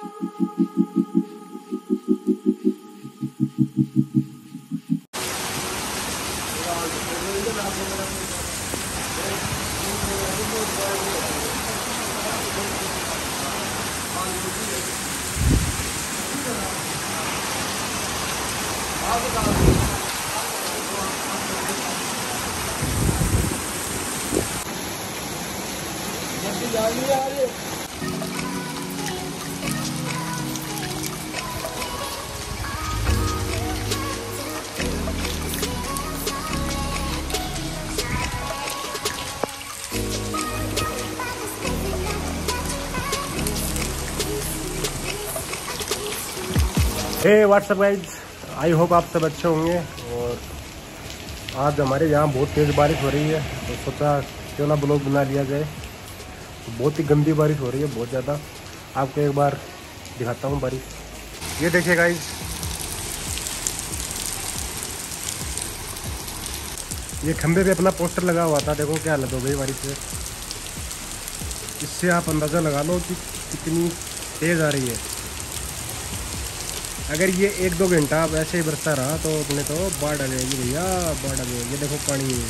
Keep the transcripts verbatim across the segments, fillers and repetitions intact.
Hey what's up guys, I hope आप सब अच्छे होंगे। और आज हमारे यहाँ बहुत तेज़ बारिश हो रही है, तो सोचा क्यों ना ब्लॉग बना लिया जाए। तो बहुत ही गंदी बारिश हो रही है, बहुत ज़्यादा। आपको एक बार दिखाता हूँ बारिश। ये देखिए गाइज, ये खंबे पे अपना पोस्टर लगा हुआ था, देखो क्या हालत हो गई बारिश से। इससे आप अंदाज़ा लगा लो कि कितनी तेज़ आ रही है। अगर ये एक दो घंटा अब ऐसे ही बरसता रहा तो अपने तो बाढ़ आ जाएगी भैया, बाढ़ आ जाएगी। ये देखो पानी है।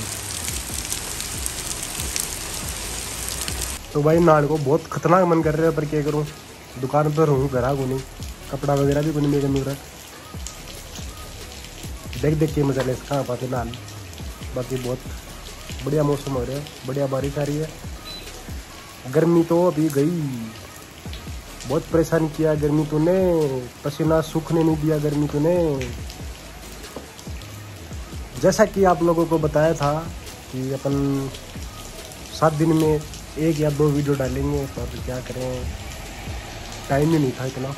तो भाई नाड़ को बहुत खतरनाक मन कर रहा है, पर क्या करूँ, दुकान पर हूँ, घर को नहीं, कपड़ा वगैरह भी कुछ नहीं मिल रहा। देख देख के मजा ले कहाँ पाते नाल। बाकी बहुत बढ़िया मौसम हो रहा है, बढ़िया बारिश आ रही है। गर्मी तो अभी गई, बहुत परेशान किया गर्मी तूने, पसीना सूखने नहीं दिया गर्मी तूने। जैसा कि आप लोगों को बताया था कि अपन सात दिन में एक या दो वीडियो डालेंगे, पर क्या करें, टाइम ही नहीं था इतना।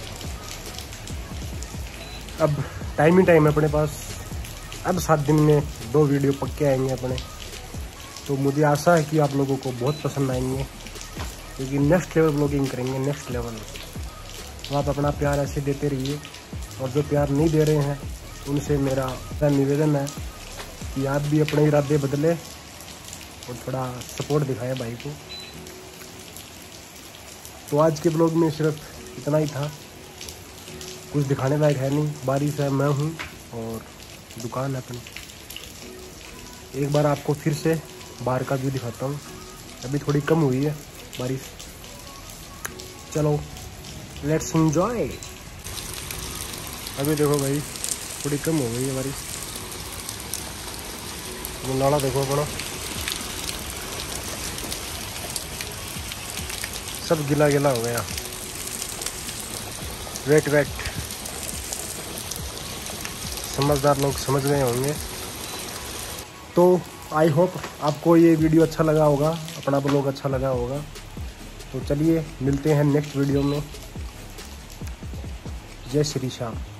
अब टाइम ही टाइम है अपने पास। अब सात दिन में दो वीडियो पक्के आएंगे अपने। तो मुझे आशा है कि आप लोगों को बहुत पसंद आएंगे, क्योंकि नेक्स्ट लेवल ब्लॉगिंग करेंगे, नेक्स्ट लेवल। तो आप अपना प्यार ऐसे देते रहिए, और जो प्यार नहीं दे रहे हैं उनसे मेरा निवेदन है कि आप भी अपने इरादे बदले और थोड़ा सपोर्ट दिखाएं भाई को। तो आज के ब्लॉग में सिर्फ इतना ही था, कुछ दिखाने लायक है नहीं। बारिश है, मैं हूँ और दुकान है अपनी। एक बार आपको फिर से बाहर का व्यू दिखाता हूँ। अभी थोड़ी कम हुई है बारिश। चलो लेट्स एंजॉय। अभी देखो भाई थोड़ी कम हो गई है बारिश। वो नाला देखो अपना, सब गिला गिला हो गया, वेट वेट। समझदार लोग समझ गए होंगे। तो आई होप आपको ये वीडियो अच्छा लगा होगा, अपना ब्लॉग अच्छा लगा होगा। तो चलिए मिलते हैं नेक्स्ट वीडियो में। जय श्री श्याम।